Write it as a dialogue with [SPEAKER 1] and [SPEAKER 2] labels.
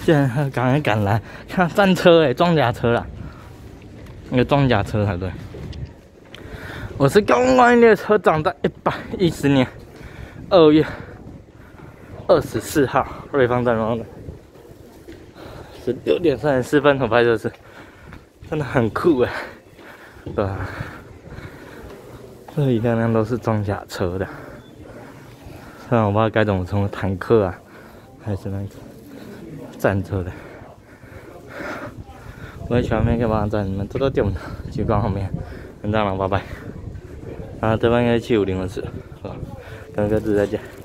[SPEAKER 1] 现在赶来，看战车装甲车啦，那个装甲车才对。我是公安列车长在110年2月24号，瑞芳站的16点34分，我拍的是真的很酷对吧？这一辆辆都是装甲车的，虽然我不知道该怎么称呼，坦克啊，还是那个战车的。我也喜欢那个网站，你们多多点去逛后面，很赞了，拜拜。啊，这边应该750的是，跟各自再见。